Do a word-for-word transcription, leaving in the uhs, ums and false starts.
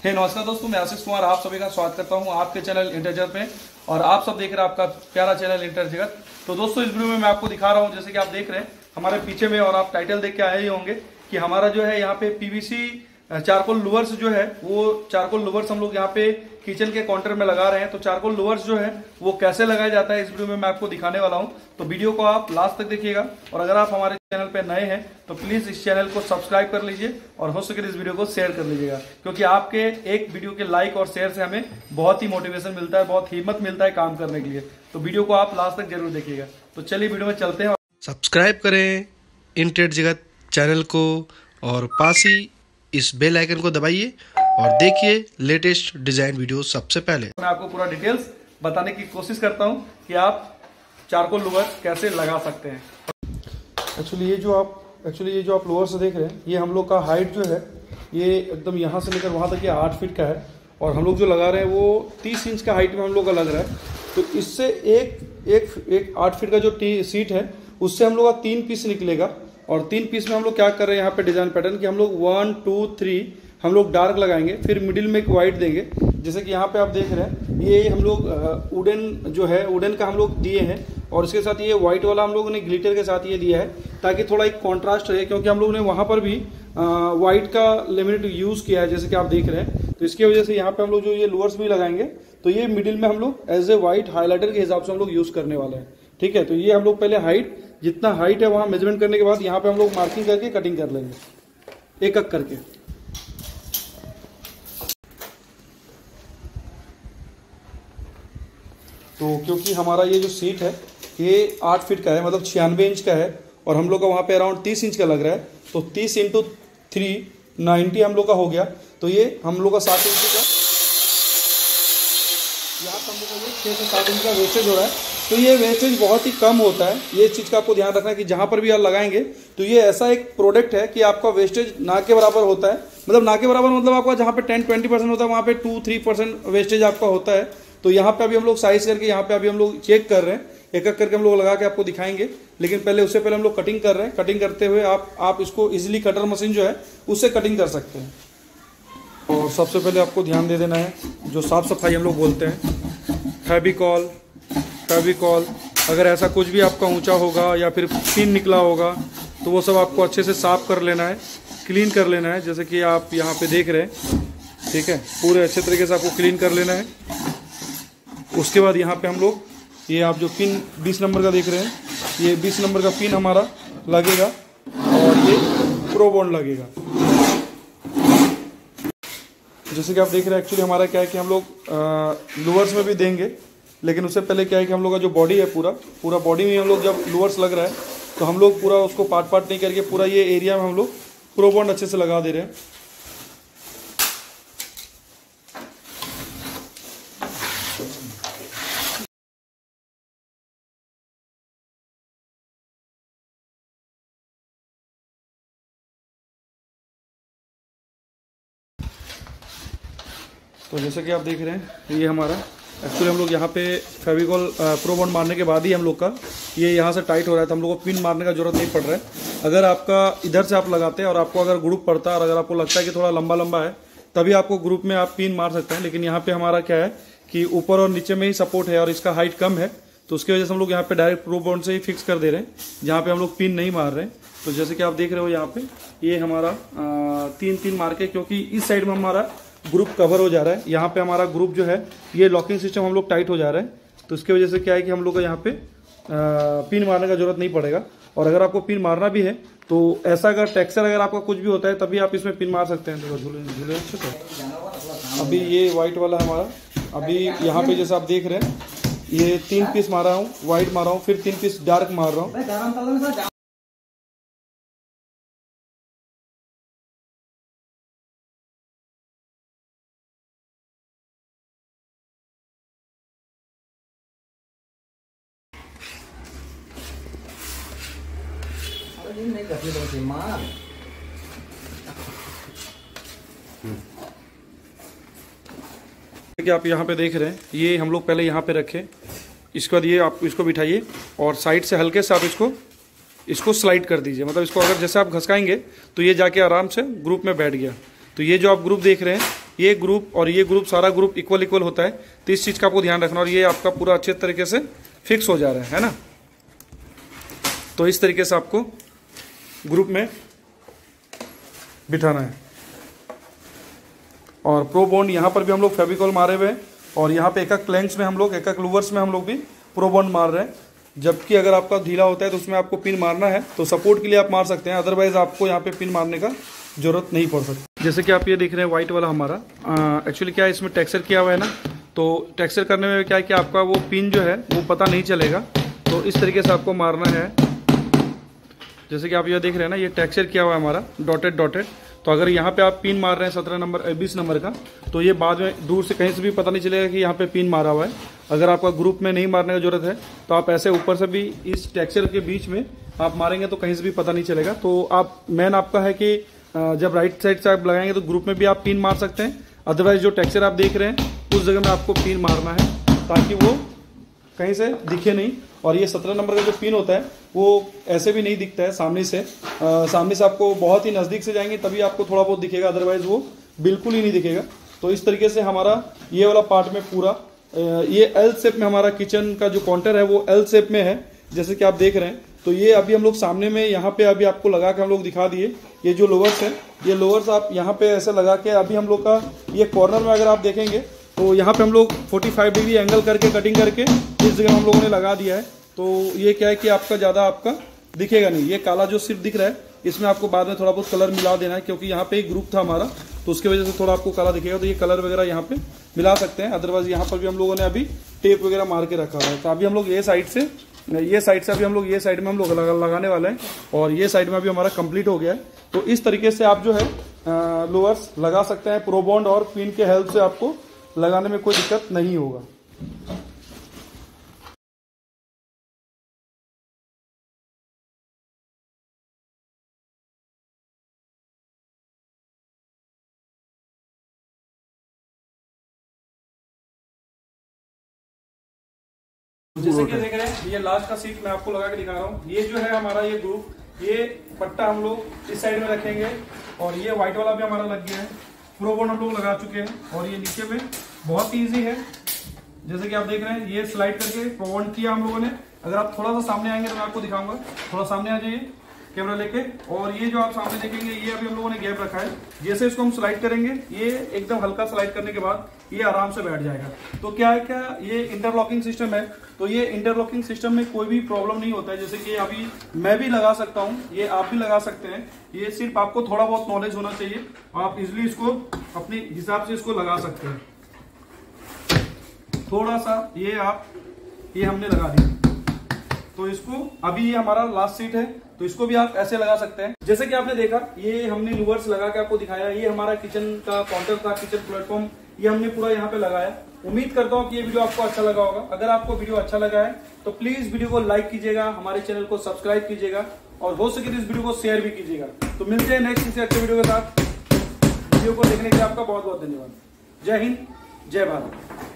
हे नमस्कार दोस्तों, मैं आशीष कुमार आप सभी का स्वागत करता हूं आपके चैनल इंटर जगत में। और आप सब देख रहे हैं आपका प्यारा चैनल इंटर जगत। तो दोस्तों, इस वीडियो में मैं आपको दिखा रहा हूं, जैसे कि आप देख रहे हैं हमारे पीछे में, और आप टाइटल देख के आए ही होंगे कि हमारा जो है यहाँ पे पीवीसी चारकोल लुवर्स जो है वो चारकोल लुवर्स हम लोग यहाँ पे किचन के काउंटर में लगा रहे हैं। तो चारकोल लुवर्स जो है वो कैसे लगाया जाता है इस वीडियो में मैं आपको दिखाने वाला हूं। तो वीडियो को आप लास्ट तक देखिएगा, और अगर आप हमारे चैनल पे नए हैं तो प्लीज इस चैनल को सब्सक्राइब कर लीजिए और हो सके इस वीडियो को शेयर कर लीजिएगा, क्योंकि आपके एक वीडियो के लाइक और शेयर से हमें बहुत ही मोटिवेशन मिलता है, बहुत हिम्मत मिलता है काम करने के लिए। तो वीडियो को आप लास्ट तक जरूर देखिएगा। तो चलिए वीडियो में चलते हैं। सब्सक्राइब करें इंटर जगत चैनल को और पास ही इस बेल आइकन को दबाइए और देखिए लेटेस्ट डिजाइन वीडियो सबसे पहले। मैं आपको पूरा डिटेल्स बताने की कोशिश करता हूं कि आप चारकोल लुवर कैसे लगा सकते हैं। एक्चुअली ये जो आप एक्चुअली ये जो आप लोअर से देख रहे हैं, ये हम लोग का हाइट जो है ये एकदम यहाँ से लेकर वहाँ तक ये आठ फीट का है, और हम लोग जो लगा रहे हैं वो तीस इंच का हाइट में हम लोग का लग रहा है। तो इससे एक एक एक आठ फीट का जो सीट है उससे हम लोग का तीन पीस निकलेगा, और तीन पीस में हम लोग क्या कर रहे हैं यहाँ पे डिजाइन पैटर्न कि हम लोग वन टू थ्री हम लोग डार्क लगाएंगे, फिर मिडिल में एक वाइट देंगे। जैसे कि यहाँ पे आप देख रहे हैं ये हम लोग वुडन जो है वुडन का हम लोग दिए हैं, और इसके साथ ये व्हाइट वाला हम लोगों ने ग्लिटर के साथ ये दिया है ताकि थोड़ा एक कॉन्ट्रास्ट रहे, क्योंकि हम लोग ने वहाँ पर भी व्हाइट का लेमिनेट यूज़ किया है जैसे कि आप देख रहे हैं। तो इसकी वजह से यहाँ पे हम लोग जो ये लोअर्स भी लगाएंगे तो ये मिडिल में हम लोग एज ए व्हाइट हाईलाइटर के हिसाब से हम लोग यूज़ करने वाले हैं। ठीक है, तो ये हम लोग पहले हाइट जितना हाइट है वहाँ मेजरमेंट करने के बाद यहाँ पे हम लोग मार्किंग करके कटिंग कर लेंगे एक एक करके। तो क्योंकि हमारा ये जो सीट है ये आठ फीट का है, मतलब छियानवे इंच का है, और हम लोग का वहाँ पे अराउंड तीस इंच का लग रहा है। तो तीस इंटू थ्री नाइन्टी हम लोग का हो गया। तो ये हम लोग का सात इंच का यहाँ हम लोग का ये छः से सात इंच का वेस्टेज हो रहा है। तो ये वेस्टेज बहुत ही कम होता है। ये चीज़ का आपको ध्यान रखना है कि जहाँ पर भी आप लगाएंगे तो ये ऐसा एक प्रोडक्ट है कि आपका वेस्टेज ना के बराबर होता है। मतलब ना के बराबर मतलब आपका जहाँ पे टेन ट्वेंटी परसेंट होता है वहाँ पे टू थ्री परसेंट वेस्टेज आपका होता है। तो यहाँ पे अभी हम लोग साइज करके यहाँ पे अभी हम लोग चेक कर रहे हैं, एक एक करके हम लोग लगा के आपको दिखाएंगे। लेकिन पहले उससे पहले हम लोग कटिंग कर रहे हैं। कटिंग करते हुए आप आप इसको इजीली कटर मशीन जो है उससे कटिंग कर सकते हैं। और सबसे पहले आपको ध्यान दे देना है जो साफ सफाई हम लोग बोलते हैं, फेविकॉल फेविकॉल अगर ऐसा कुछ भी आपका ऊंचा होगा या फिर पिन निकला होगा तो वो सब आपको अच्छे से साफ कर लेना है, क्लीन कर लेना है, जैसे कि आप यहाँ पे देख रहे हैं। ठीक है, पूरे अच्छे तरीके से आपको क्लीन कर लेना है। उसके बाद यहाँ पे हम लोग ये आप जो पिन बीस नंबर का देख रहे हैं, ये बीस नंबर का पिन हमारा लगेगा और ये प्रो बॉन्ड लगेगा। जैसे कि आप देख रहे हैं एक्चुअली हमारा क्या है कि हम लोग लुवर्स में भी देंगे, लेकिन उससे पहले क्या है कि हम लोग का जो बॉडी है पूरा पूरा बॉडी में हम लोग जब लुवर्स लग रहा है तो हम लोग पूरा उसको पार्ट पार्ट नहीं करके पूरा ये एरिया में हम लोग प्रो बॉन्ड अच्छे से लगा दे रहे हैं। तो जैसे कि आप देख रहे हैं ये हमारा एक्चुअली हम लोग यहाँ पे फेविकॉल प्रो बॉन्ड मारने के बाद ही हम लोग का ये यहाँ से टाइट हो रहा है, तो हम लोग को पिन मारने का जरूरत नहीं पड़ रहा है। अगर आपका इधर से आप लगाते हैं और आपको अगर ग्रुप पड़ता है और अगर आपको लगता है कि थोड़ा लंबा लंबा है तभी आपको ग्रुप में आप पिन मार सकते हैं। लेकिन यहाँ पे हमारा क्या है कि ऊपर और नीचे में ही सपोर्ट है और इसका हाइट कम है, तो उसकी वजह से हम लोग यहाँ पे डायरेक्ट प्रो बॉन्ड से ही फिक्स कर दे रहे हैं, जहाँ पे हम लोग पिन नहीं मार रहे हैं। तो जैसे कि आप देख रहे हो यहाँ पे ये हमारा आ, तीन तीन मार के, क्योंकि इस साइड में हमारा ग्रुप कवर हो जा रहा है, यहाँ पे हमारा ग्रुप जो है ये लॉकिंग सिस्टम हम लोग टाइट हो जा रहा है। तो इसकी वजह से क्या है कि हम लोग को यहाँ पे पिन मारने का जरूरत नहीं पड़ेगा। और अगर आपको पिन मारना भी है तो ऐसा अगर टेक्सचर अगर आपका कुछ भी होता है तभी आप इसमें पिन मार सकते हैं। देखो झूले झूले अच्छे से। अभी ये वाइट वाला हमारा अभी यहाँ पे जैसे आप देख रहे हैं ये तीन पीस मारा हूँ, व्हाइट मारा हूँ, फिर तीन पीस डार्क मार रहा हूँ। नहीं करती तो मार कि आप यहाँ पे देख रहे हैं ये हम लोग पहले यहाँ पे रखे, इसके बाद ये आप इसको बिठाइए और साइड से हल्के से आप इसको इसको स्लाइड कर दीजिए। मतलब इसको अगर जैसे आप घसकाएंगे तो ये जाके आराम से ग्रुप में बैठ गया। तो ये जो आप ग्रुप देख रहे हैं ये ग्रुप और ये ग्रुप सारा ग्रुप इक्वल इक्वल होता है, तो इस चीज़ का आपको ध्यान रखना। और ये आपका पूरा अच्छे तरीके से फिक्स हो जा रहा है है ना। तो इस तरीके से आपको ग्रुप में बिठाना है। और प्रो बॉन्ड यहाँ पर भी हम लोग फेविकॉल मारे हुए हैं, और यहाँ पे एक एक क्लैंक्स में हम लोग एक एक लूवर्स में हम लोग भी प्रो बॉन्ड मार रहे हैं। जबकि अगर आपका ढीला होता है तो उसमें आपको पिन मारना है, तो सपोर्ट के लिए आप मार सकते हैं, अदरवाइज आपको यहाँ पे पिन मारने का जरूरत नहीं पड़ सकती। जैसे कि आप ये देख रहे हैं व्हाइट वाला हमारा, एक्चुअली क्या है इसमें टेक्सचर किया हुआ है ना, तो टेक्सचर करने में क्या है कि आपका वो पिन जो है वो पता नहीं चलेगा। तो इस तरीके से आपको मारना है। जैसे कि आप ये देख रहे हैं ना, ये टेक्सचर किया हुआ है हमारा डॉटेड डॉटेड। तो अगर यहाँ पे आप पिन मार रहे हैं सत्रह नंबर बीस नंबर का, तो ये बाद में दूर से कहीं से भी पता नहीं चलेगा कि यहाँ पे पिन मारा हुआ है। अगर आपका ग्रुप में नहीं मारने की जरूरत है तो आप ऐसे ऊपर से भी इस टेक्सचर के बीच में आप मारेंगे तो कहीं से भी पता नहीं चलेगा। तो आप मेन आपका है कि जब राइट साइड से आप लगाएंगे तो ग्रुप में भी आप पिन मार सकते हैं, अदरवाइज जो टेक्सचर आप देख रहे हैं उस जगह में आपको पिन मारना है ताकि वो कहीं से दिखे नहीं। और ये सत्रह नंबर का जो पिन होता है वो ऐसे भी नहीं दिखता है सामने से, आ, सामने से आपको बहुत ही नज़दीक से जाएंगे तभी आपको थोड़ा बहुत दिखेगा, अदरवाइज वो बिल्कुल ही नहीं दिखेगा। तो इस तरीके से हमारा ये वाला पार्ट में पूरा ये एल शेप में हमारा किचन का जो काउंटर है वो एल शेप में है, जैसे कि आप देख रहे हैं। तो ये अभी हम लोग सामने में यहाँ पे अभी आपको लगा के हम लोग दिखा दिए। ये जो लोअर्स है, ये लोअर्स आप यहाँ पे ऐसे लगा के अभी हम लोग का ये कॉर्नर में अगर आप देखेंगे तो यहाँ पे हम लोग पैंतालीस डिग्री एंगल करके कटिंग करके इस जगह हम लोगों ने लगा दिया है। तो ये क्या है कि आपका ज़्यादा आपका दिखेगा नहीं। ये काला जो सिर्फ दिख रहा है इसमें आपको बाद में थोड़ा बहुत कलर मिला देना है, क्योंकि यहाँ पे एक ग्रुप था हमारा तो उसकी वजह से थोड़ा आपको काला दिखेगा। तो ये कलर वगैरह यहाँ पे मिला सकते हैं, अदरवाइज यहाँ पर भी हम लोगों ने अभी टेप वगैरह मार के रखा हुआ है। तो अभी हम लोग ये साइड से ये साइड से अभी हम लोग ये साइड में हम लोग लगा, लगाने वाले हैं, और ये साइड में अभी हमारा कंप्लीट हो गया है। तो इस तरीके से आप जो है लोअर्स लगा सकते हैं। प्रो बॉन्ड और पिन के हेल्प से आपको लगाने में कोई दिक्कत नहीं होगा। जैसे कि देख रहे हैं ये लास्ट का सीट मैं आपको लगा के दिखा रहा हूँ। ये जो है हमारा ये ग्रुप, ये पट्टा हम लोग इस साइड में रखेंगे, और ये व्हाइट वाला भी हमारा लग गया है। प्रो बॉन्ड हम लोग लगा चुके हैं, और ये नीचे में बहुत ही ईजी है। जैसे कि आप देख रहे हैं ये स्लाइड करके प्रो बॉन्ड किया हम लोगों ने। अगर आप थोड़ा सा सामने आएंगे तो मैं आपको दिखाऊंगा, थोड़ा सामने आ जाइए कैमरा लेके। और ये जो आप सामने देखेंगे ये अभी हम लोगों ने गैप रखा है। जैसे इसको हम स्लाइड करेंगे ये एकदम हल्का स्लाइड करने के बाद ये आराम से बैठ जाएगा। तो क्या है, क्या ये इंटरलॉकिंग सिस्टम है, तो ये इंटरलॉकिंग सिस्टम में कोई भी प्रॉब्लम नहीं होता है। जैसे कि अभी मैं भी लगा सकता हूँ, ये आप भी लगा सकते हैं। ये सिर्फ आपको थोड़ा बहुत नॉलेज होना चाहिए, आप इजिली इसको अपने हिसाब से इसको लगा सकते हैं। थोड़ा सा ये आप ये हमने लगा दिया, तो इसको अभी ये हमारा लास्ट सीट है, तो इसको भी आप ऐसे लगा सकते हैं। जैसे कि आपने देखा ये हमने लूवर्स लगा के आपको दिखाया। ये हमारा किचन का काउंटर था, किचन प्लेटफॉर्म, ये हमने पूरा यहाँ पे लगाया। उम्मीद करता हूँ कि ये वीडियो आपको अच्छा लगा होगा। अगर आपको वीडियो अच्छा लगा है तो प्लीज वीडियो को लाइक कीजिएगा, हमारे चैनल को सब्सक्राइब कीजिएगा, और हो सके तो इस वीडियो को शेयर भी कीजिएगा। तो मिलते हैं नेक्स्ट किसी अच्छे वीडियो के साथ। वीडियो को देखने के लिए आपका बहुत बहुत धन्यवाद। जय हिंद, जय भारत।